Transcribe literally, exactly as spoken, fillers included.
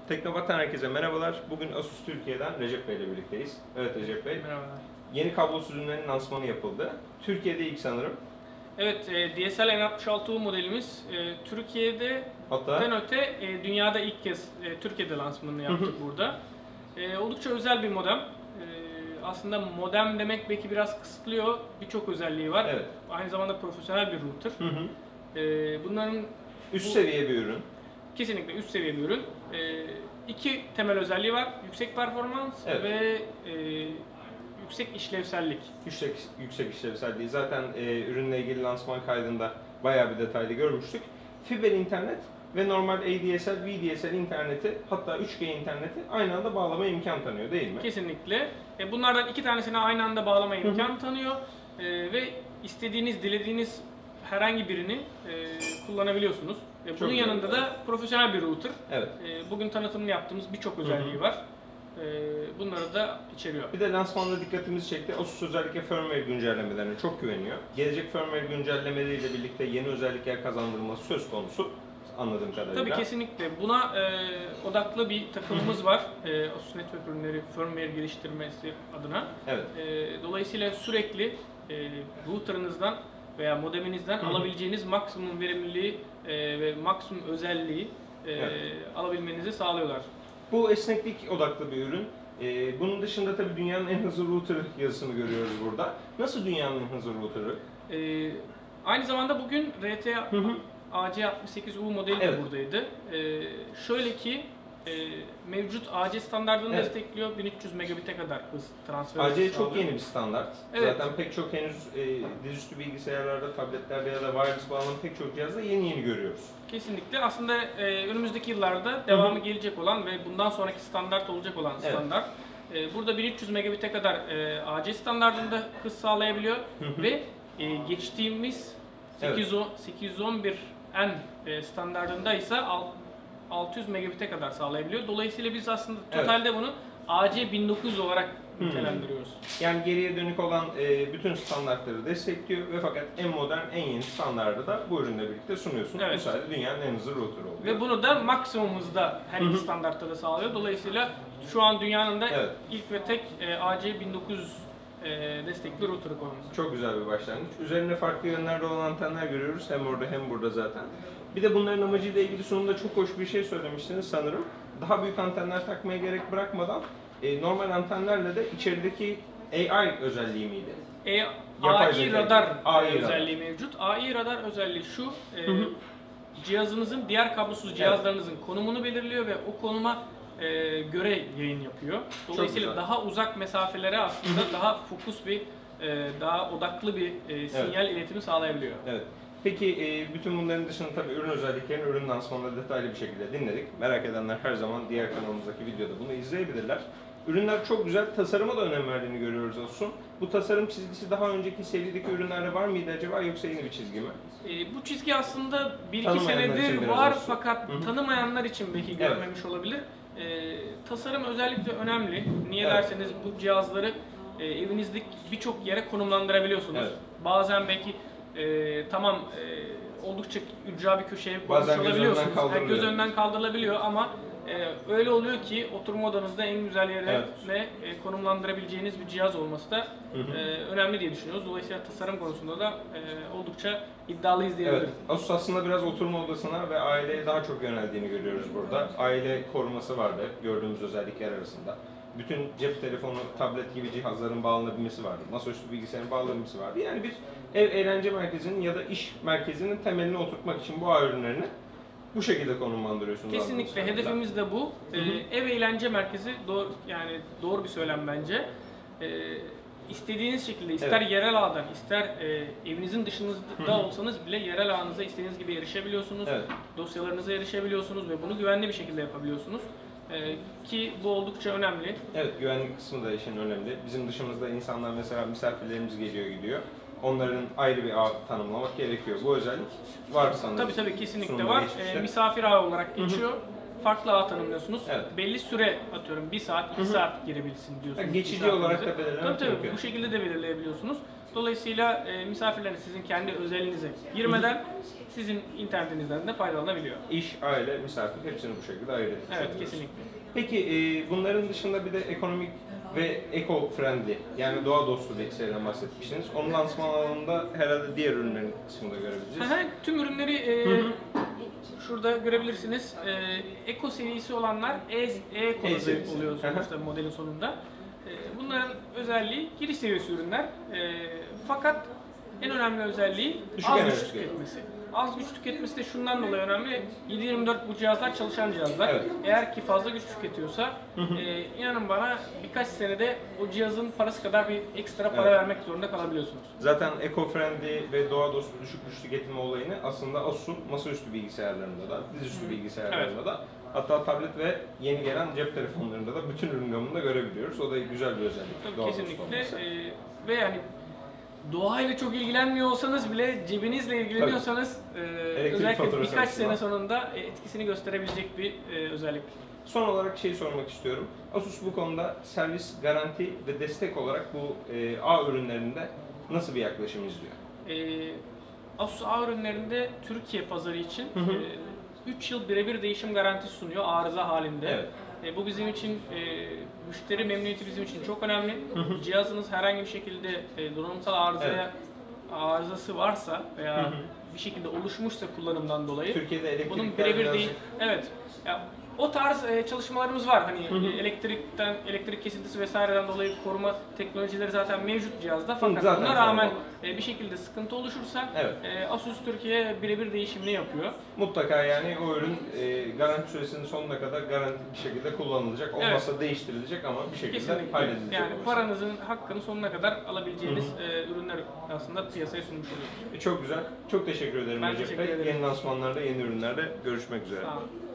Teknobat'tan herkese merhabalar. Bugün Asus Türkiye'den Recep Bey ile birlikteyiz. Evet Recep Bey. Merhabalar. Yeni kablosuz ürünlerin lansmanı yapıldı. Türkiye'de ilk sanırım. Evet, e, D S L N altmış altı U modelimiz e, Türkiye'de Hatta den öte e, dünyada ilk kez e, Türkiye'de lansmanını yaptık burada. E, oldukça özel bir modem. E, aslında modem demek belki biraz kısıtlıyor. Birçok özelliği var. Evet. Aynı zamanda profesyonel bir router. Hı hı. E, bunların üst bu, seviye bir ürün. Kesinlikle üst seviye bir ürün. E, iki temel özelliği var. Yüksek performans Evet. ve e, yüksek işlevsellik. Yüksek, yüksek işlevselliği. Zaten e, ürünle ilgili lansman kaydında bayağı bir detaylı görmüştük. Fiber internet ve normal A D S L, V D S L interneti, hatta üç G interneti aynı anda bağlama imkan tanıyor değil mi? Kesinlikle. E, bunlardan iki tanesini aynı anda bağlama imkanı tanıyor e, ve istediğiniz, dilediğiniz herhangi birini e, kullanabiliyorsunuz. E, bunun güzel, yanında evet. da profesyonel bir router. Evet. E, bugün tanıtımını yaptığımız birçok özelliği Hı hı. var. E, bunları da içeriyor. Bir de lansmanda dikkatimizi çekti. Asus özellikle firmware güncellemelerine çok güveniyor. Gelecek firmware güncellemeleriyle birlikte yeni özellikler kazandırılması söz konusu anladığım kadarıyla. Tabii kesinlikle. Buna e, odaklı bir takımımız var. E, Asus Network ürünleri firmware geliştirmesi adına. Evet. E, dolayısıyla sürekli e, router'ınızdan veya modeminizden Hı hı. alabileceğiniz maksimum verimliliği e, ve maksimum özelliği e, Evet. alabilmenizi sağlıyorlar. Bu esneklik odaklı bir ürün. Ee, bunun dışında tabii dünyanın en hızlı router'ı yazısını görüyoruz burada. Nasıl dünyanın en hızlı router'ı? E, aynı zamanda bugün R T Hı hı. A C altmış sekiz U modeli Evet. de buradaydı. E, şöyle ki e, mevcut A C standartını Evet. destekliyor. bin üç yüz megabit'e kadar hız transferi A C çok sağlıyor. yeni bir standart. Evet. Zaten pek çok henüz e, dizüstü bilgisayarlarda, tabletlerde ya da wireless bağlanan pek çok cihazda yeni yeni görüyoruz. Kesinlikle. Aslında e, önümüzdeki yıllarda devamı gelecek olan ve bundan sonraki standart olacak olan Evet. standart. E, burada bin üç yüz megabit'e kadar e, A C standartında hız sağlayabiliyor Hı hı. ve e, geçtiğimiz sekiz yüz on bir N e, standartında ise altı yüz megabit'e kadar sağlayabiliyor. Dolayısıyla biz aslında Evet. totalde bunu A C bin dokuz yüz olarak nitelendiriyoruz. Yani geriye dönük olan e, bütün standartları destekliyor ve fakat en modern, en yeni standardı da bu ürünle birlikte sunuyorsunuz. Evet. Bu sayede dünyanın en hızlı router'ı oluyor. Ve bunu da maksimum hızda her iki standartta da sağlıyor. Dolayısıyla şu an dünyanın da Evet. ilk ve tek e, A C bin dokuz yüz e, destekli router'ı konumuz. Çok güzel bir başlangıç. Üzerinde farklı yönlerde olan antenler görüyoruz. Hem orada hem burada zaten. Bir de bunların amacıyla ilgili sonunda çok hoş bir şey söylemiştiniz sanırım. Daha büyük antenler takmaya gerek bırakmadan e, normal antenlerle de içerideki A I özelliği miydi? E, Yapay A I zeka. radar A I özelliği mevcut. A I radar özelliği şu, e, cihazınızın, diğer kablosuz cihazlarınızın konumunu belirliyor ve o konuma e, göre yayın yapıyor. Dolayısıyla güzel. daha uzak mesafelere aslında daha fokus bir, e, daha odaklı bir e, sinyal iletimi sağlayabiliyor. Evet. Peki e, bütün bunların dışında tabii ürün özelliklerini ürün lansmanında detaylı bir şekilde dinledik. Merak edenler her zaman diğer kanalımızdaki videoda bunu izleyebilirler. Ürünler çok güzel. Tasarıma da önem verdiğini görüyoruz Asus'un. Bu tasarım çizgisi daha önceki serideki ürünlerde var mıydı acaba yoksa yeni bir çizgi mi? E, bu çizgi aslında bir iki Tanımayanlar için senedir biraz var olsun. fakat Hı hı. tanımayanlar için belki Evet. görmemiş olabilir. E, tasarım özellikle önemli. Niye Evet. derseniz bu cihazları e, evinizdeki birçok yere konumlandırabiliyorsunuz. Evet. Bazen belki e, tamam e, oldukça ücra bir köşeye koymuş Bazen göz olabiliyorsunuz. önünden Yani göz kaldırılıyor. önünden kaldırılabiliyor ama e, öyle oluyor ki oturma odanızda en güzel yere Evet. ve e, konumlandırabileceğiniz bir cihaz olması da Hı hı. e, önemli diye düşünüyoruz. Dolayısıyla tasarım konusunda da e, oldukça iddialıyız diyebilirim. Evet. Asus aslında biraz oturma odasına ve aileye daha çok yöneldiğini görüyoruz burada. Aile koruması vardı gördüğümüz özellikler arasında. Bütün cep telefonu, tablet gibi cihazların bağlanabilmesi vardı. Masaüstü bilgisayarın bağlanabilmesi vardı. Yani bir ev eğlence merkezinin ya da iş merkezinin temelini oturtmak için bu A I ürünlerini bu şekilde konumlandırıyorsunuz. Kesinlikle hedefimiz de bu. Ee, ev eğlence merkezi doğru, yani doğru bir söylem bence. Ee, istediğiniz şekilde ister Evet. yerel ağdan ister e, evinizin dışınızda Hı hı. olsanız bile yerel ağınıza istediğiniz gibi erişebiliyorsunuz. Evet. Dosyalarınıza erişebiliyorsunuz ve bunu güvenli bir şekilde yapabiliyorsunuz. Ee, ki bu oldukça önemli. Evet, güvenlik kısmı da işin önemli. Bizim dışımızda insanlar mesela misafirlerimiz geliyor gidiyor. Onların ayrı bir ağ tanımlamak gerekiyor. Bu özellik var sanırım. Tabii tabii kesinlikle Sunumda var. geçmişte. Ee, misafir ağı olarak geçiyor. Farklı ağ tanımlıyorsunuz. Evet. Belli süre atıyorum bir saat, iki saat girebilsin diyorsunuz. Ha, geçici misafirinize. olarak da belirlemek Tabii tabii mümkün. bu şekilde de belirleyebiliyorsunuz. Dolayısıyla e, misafirleriniz sizin kendi özelinize girmeden sizin internetinizden de faydalanabiliyor. İş, aile, misafir hepsini bu şekilde ayırt etmiş Evet, oluyoruz. kesinlikle. Peki e, bunların dışında bir de ekonomik ve eco-friendly yani doğa dostu bilgisayardan bahsetmiştiniz. Onun lansman alanında herhalde diğer ürünlerin kısmında görebileceğiz. Aha, tüm ürünleri e, Hı hı. şurada görebilirsiniz. E, Eco serisi olanlar E, E kodu serisi. oluyor Hı hı. sonuçta modelin sonunda. E, bunların özelliği giriş seviyesi ürünler. E, fakat en önemli özelliği Düşük az enerji güç tüketimi. tüketmesi. Az güç tüketmesi de şundan dolayı önemli. yedi yirmi dört bu cihazlar çalışan cihazlar. Evet. Eğer ki fazla güç tüketiyorsa e, inanın bana birkaç senede o cihazın parası kadar bir ekstra para Evet. vermek zorunda kalabiliyorsunuz. Zaten eco-friendly ve doğa dostu düşük güç tüketimi olayını aslında Asus'un masaüstü bilgisayarlarında da, dizüstü bilgisayarlarında da hatta tablet ve yeni gelen cep telefonlarında da bütün ürün gamında görebiliyoruz. O da güzel bir özellik. Tabii doğa dostu kesinlikle. olması. Ee, ve yani doğayla çok ilgilenmiyor olsanız bile cebinizle ilgileniyorsanız e, özellikle faturası birkaç açısından. sene sonunda e, etkisini gösterebilecek bir e, özellik. Son olarak şey sormak istiyorum. Asus bu konuda servis, garanti ve destek olarak bu e, A ürünlerinde nasıl bir yaklaşım izliyor? E, Asus A ürünlerinde Türkiye pazarı için Hı hı. üç yıl birebir değişim garantisi sunuyor arıza halinde. Evet. E, bu bizim için, e, müşteri memnuniyeti bizim için çok önemli. Cihazınız herhangi bir şekilde e, donanımsal arızaya Evet. arızası varsa veya Hı hı. bir şekilde oluşmuşsa kullanımdan dolayı Türkiye'de elektrikler bunun birebir birazcık- değil. Evet. Ya, o tarz e, çalışmalarımız var. Hani Hı hı. e, elektrikten, elektrik kesintisi vesaireden dolayı koruma teknolojileri zaten mevcut cihazda. Fakat zaten buna rağmen tamam. e, bir şekilde sıkıntı oluşursa Evet. e, Asus Türkiye birebir değişimini yapıyor. Mutlaka yani o ürün e, garanti süresinin sonuna kadar garanti bir şekilde kullanılacak. Olmazsa değiştirilecek ama bir şekilde Kesinlikle. halledilecek. Yani olması. paranızın hakkını sonuna kadar alabileceğiniz e, ürünler aslında piyasaya sunmuş oluyoruz. E, çok güzel. Çok teşekkür ederim Ben Recep teşekkür Bey. ederim. Yeni lansmanlarda, yeni ürünlerde görüşmek üzere. Sağ olun.